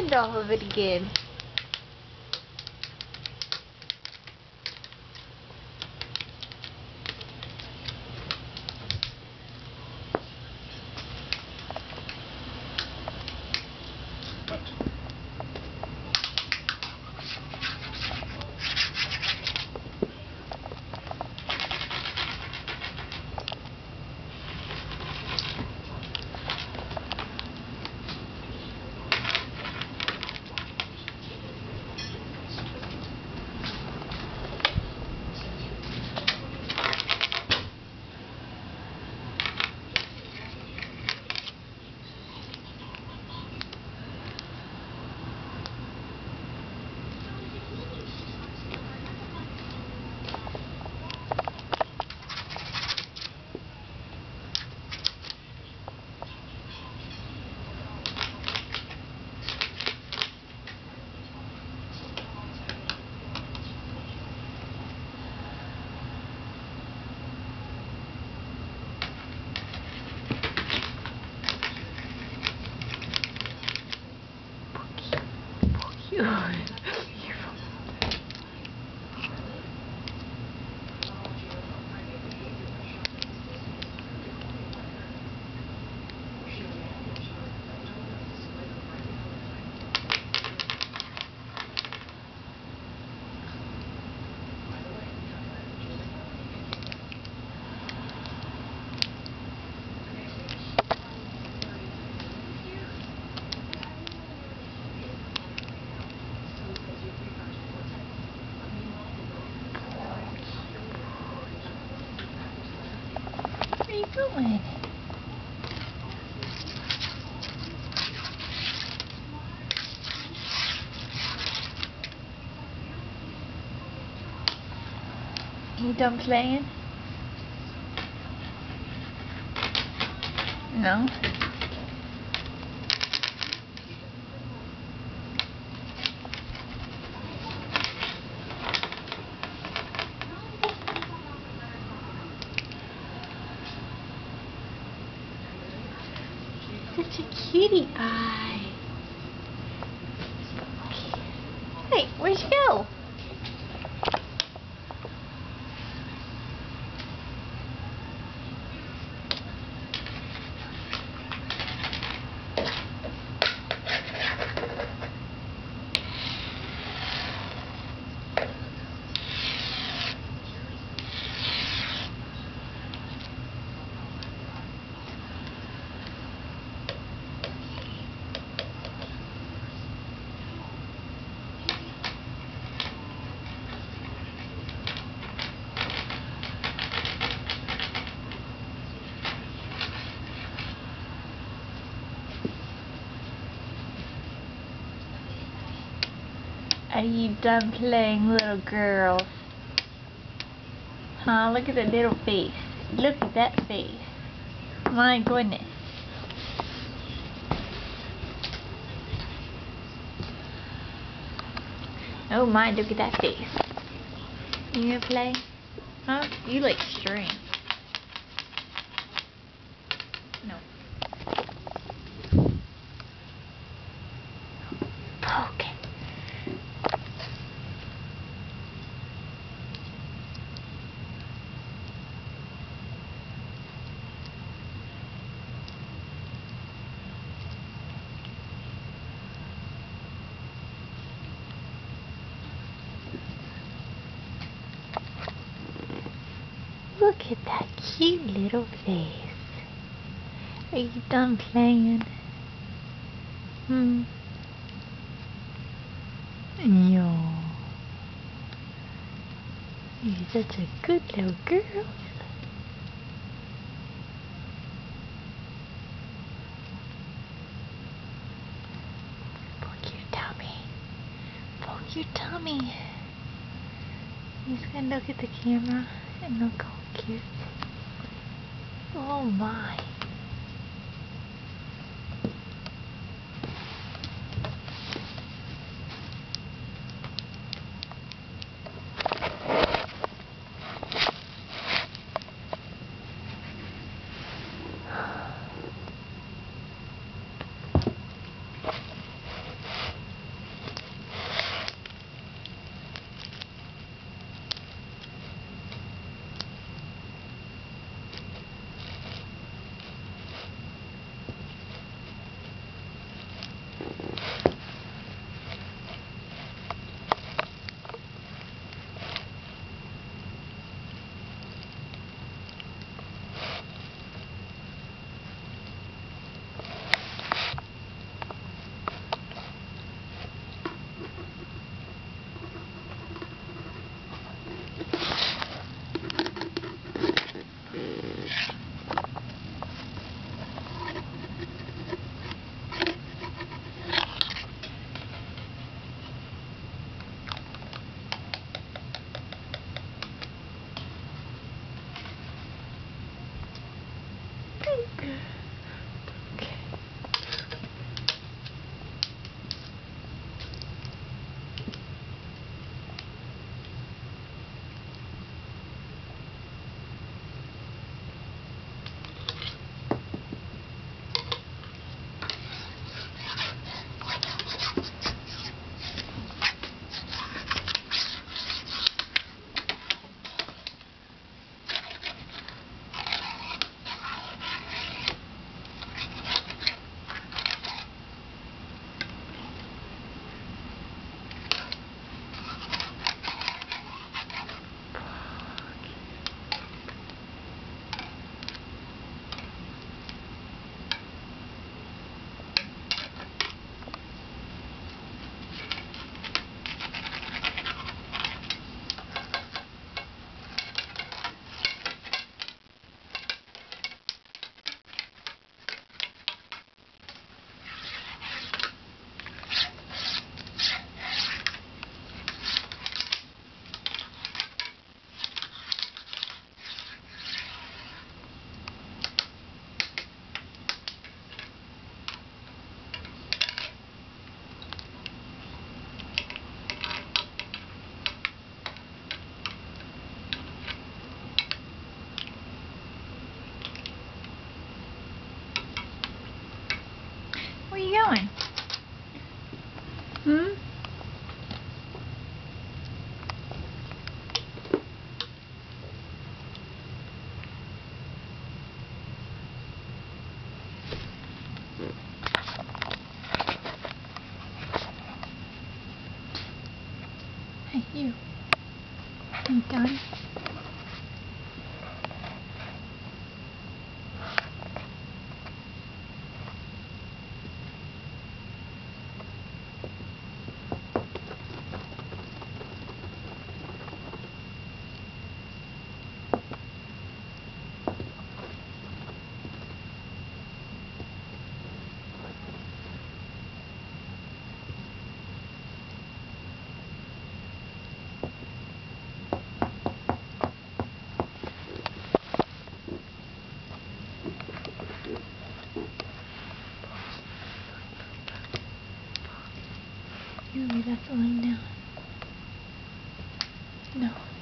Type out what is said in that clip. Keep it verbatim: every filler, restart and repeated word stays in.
hand off of it again. What are you doing? You done playing? No? Such a cutie eye. Hey, where'd you go? Are you done playing, little girls? Huh? Look at the little face. Look at that face. My goodness. Oh my, look at that face. You gonna play? Huh? You like string. No. Okay. Look at that cute little face. Are you done playing? Hmm? No. You're such a good little girl. Poke your tummy. Poke your tummy. He's gonna look at the camera and look all cute. Oh my. You lay that lying down. No.